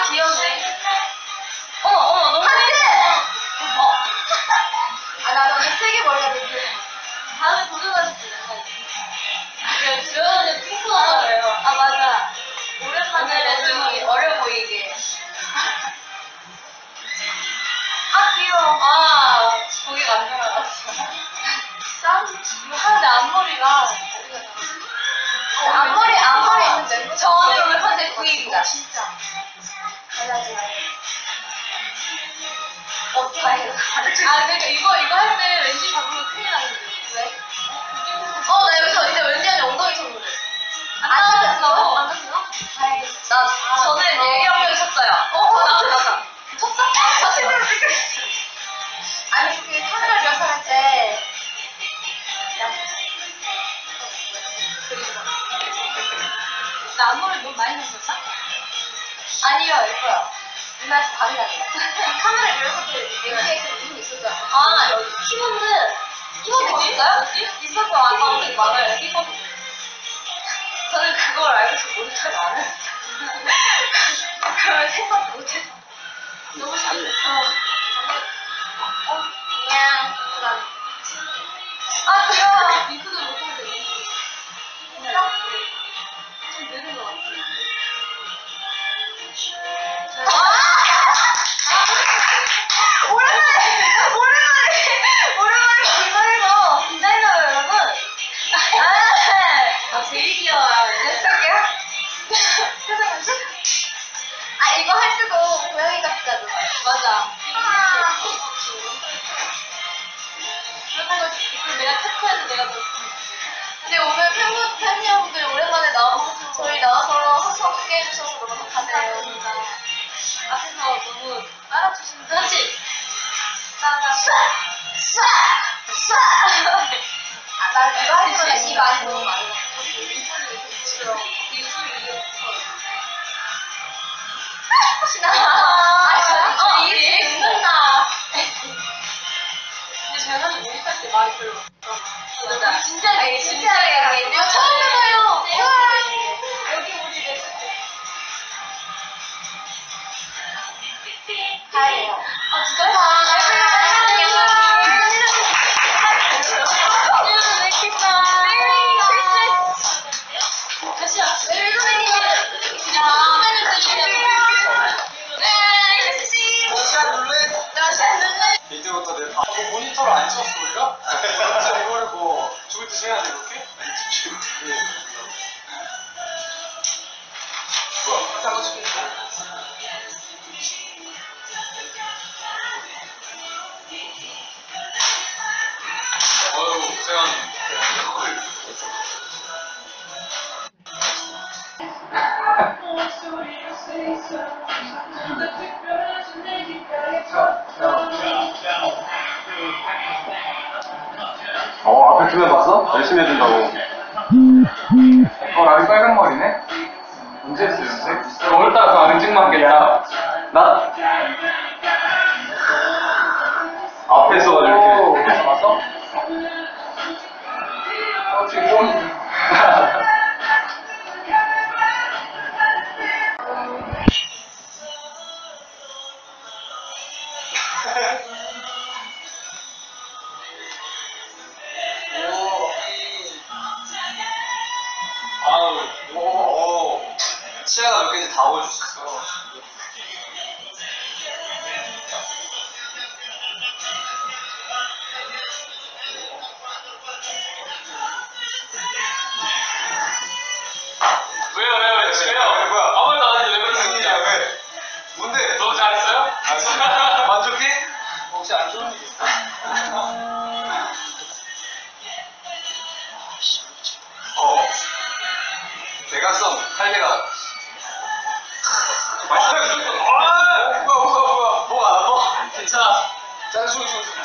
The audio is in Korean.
귀엽네. 어머, 너무 하트! 아, 나도 오늘 세개 머리가 되게. 다음에 도전하실지. 주연이는 핑크하잖아요. 아, 맞아. 오랜만에 좀 어려 보이게. 아, 귀여워. 아, 고기가 안 들어갔어. 이거 하는데 앞머리가. 앞머리 있는 멤버. 저는 오늘 컨셉 구입이다. 진짜. 달라지네. 다행이다. 아, 그러니까 이거 할 때 왠지 잡으면 큰일 나는데. 왜? 나 여기서 이제 왠지 하면 엉덩이 쳤는데. 안 쳤어? 안 쳤어? 저는 예경을 쳤어요. 나왔다. 쳤어? 아니, 그 카메라 리허설 때. 나 앞머리 너무 많이 넘겼나? 아니요, 예뻐요. 누나 밤이 나죠. 카메라 리허설 때 넥타이에서 무슨 있었잖아. 아, 여기 키보드 있어요? 있었어. 아무튼 많아요. 키보드. 저는 그걸 알고서 모니터를 안 했어요. 그걸 생각 못해서. 너무 잘했어. 그냥. 아, 귀여워. 윙크도 못하는데 윙크. 진짜? 좀 느린 것 같아. 오랜만에 긴장해서 여러분. 되게 귀여워요. 해줄게요. 이거 할 때도 고양이 같다고. 맞아. 그리고 내가 체크해서 내가 뭐. 근데 오늘 팬 여러분들 오랜만에 저희 나와서 함께 해주셔서 너무 감사합니다. 앞에서 너무 따라주시는 사실. 나 이거 할 때마다 입 안이 너무 많아. 입술이 이렇게 붙여. 입술이 이렇게 붙여. 이게 신난다. 근데 제가 사실 모니터 때 말이 별로 없어. 맞아. 진지하게 하겠네. 처음 해봐요. 여기 우리 냈을 때. 다행이에요. 진짜? 이때부터 내 모니터를 안 쳤어 우리가? 진짜 이거를 뭐 죽을 듯이 해야 돼 이렇게? 죽을 듯 뭐야? 사고 싶겠어. 어휴 고생하네. 앞에 두면 봤어? 열심히 해준다고. 라비 빨간 머리네? 언제 했어, 연습? 오늘따라 더 앙증맞게, 야. 나? 앞에 있어가지고 이렇게. 봤어? 지금. 치아가 몇 개인지 다 보여줬어. 왜요? 지금요? 뭐야? 아무 말도 안 했는데 왜 그러는 거야? 왜? 뭔데? 너무 잘했어요? 만족해? 혹시 안 좋은 일 있어? 대각선 할배가 맛있다. 뭐가 아파? 괜찮아. 짠 소리.